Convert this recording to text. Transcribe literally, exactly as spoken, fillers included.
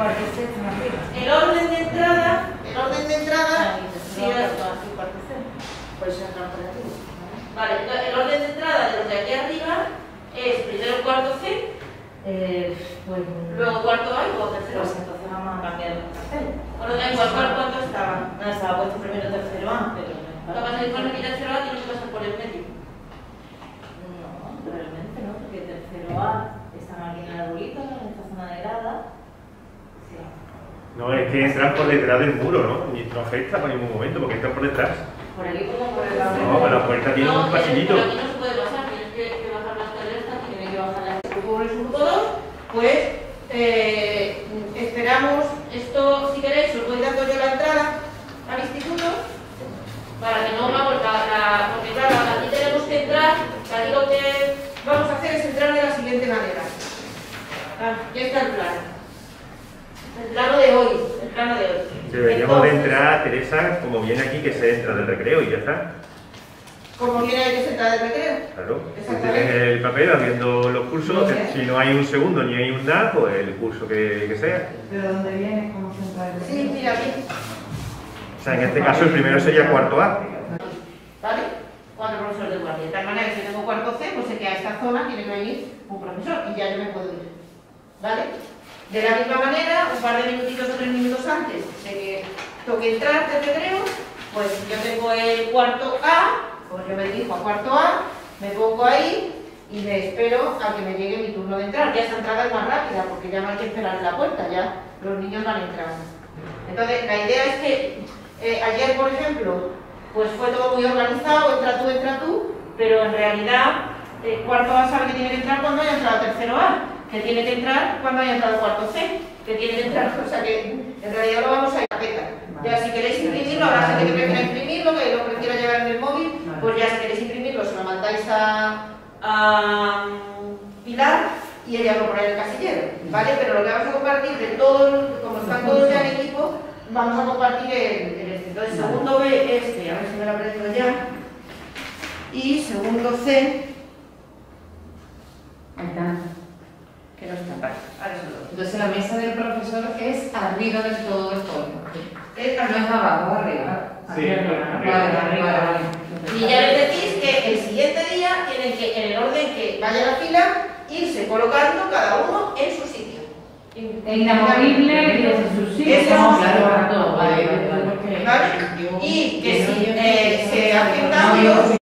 cuarto C están arriba. El orden de entrada, el orden de entrada, Sí, cuarto C. pues entran por aquí. Vale, entonces, el orden de entrada de los de aquí arriba es primero el cuarto C, Eh, pues, luego cuarto A y luego tercero pues A. entonces vamos a cambiar el cartel. Bueno, da igual, ¿cuál- ¿cuánto estaba? No, estaba puesto primero tercero A, pero no. Lo que pasa es que con el tercero A tiene que pasar por el medio. No, realmente no, porque tercero A están aquí en el arbolito, en esta zona de grada. Sí. No, es que entran por detrás del muro, ¿no? Y no afecta por ningún momento, porque entran por detrás. Por aquí como por el No, pero la puerta tiene No, un pasillito. pero aquí no se puede pasar, tienes que, que bajar las escaleras, Tiene que bajar la por el grupo dos, pues eh, esperamos, esto si queréis os voy dando yo la entrada al instituto para que no vamos la, la porque claro, aquí tenemos que entrar, aquí lo que vamos a hacer es entrar de la siguiente manera. Ah, ya está el plano. El plano de hoy, el plano de hoy. Deberíamos de Entonces, entrar, Teresa, como viene aquí, que se entra del recreo y ya está. como viene ahí que se entra del recreo. Claro. Si Exactamente. tienes el papel abriendo los cursos, Bien. si no hay un segundo ni hay un nada, pues el curso que, que sea. ¿Pero dónde viene? ¿Cómo se entra el Sí, mira aquí. O sea, en este caso el primero sería cuarto A. ¿Vale? Cuatro profesores de guardia. De tal manera que si tengo cuarto C, pues sé que a esta zona tiene que venir un profesor y ya yo me puedo ir. ¿Vale? De la misma manera, un par de minutitos o tres minutos antes de que toque entrar del recreo, pues yo tengo el cuarto A, pues yo me dirijo a cuarto A, me pongo ahí y me espero a que me llegue mi turno de entrar. Ya esa entrada es más rápida porque ya no hay que esperar en la puerta, ya los niños van entrando. Entonces, la idea es que eh, ayer, por ejemplo, pues fue todo muy organizado, entra tú, entra tú, pero en realidad eh, cuarto A sabe que tiene que entrar cuando haya entrado tercero A, que tiene que entrar cuando haya entrado cuarto C, que tiene que entrar, o sea que en realidad lo vamos a ir a peta. Ya si queréis imprimirlo, habrá gente que prefiera imprimirlo, que lo prefiera llevar en el móvil, pues ya si queréis imprimirlo se lo mandáis a, a Pilar y ella lo pone en el casillero, ¿vale? Pero lo que vamos a compartir de todos, como están todos ya en equipo, vamos a compartir el, el este. Entonces, segundo B es, que a ver si me lo aprendo ya, y segundo C, Ahí está. que no está, vale, ahora se lo Entonces la mesa del profesor es arriba del todo el folio. es No es abajo, arriba. Sí, Arriba, arriba. Vale, arriba, vale. Y ya les decís que el siguiente día tienen que, en el orden que vaya la fila, irse colocando cada uno en su sitio. Es inamovible y desde su sitio. Eso No, es- claro, para todo. Vale, vale, vale. ¿Vale? Y que si eh, se hacen cambios,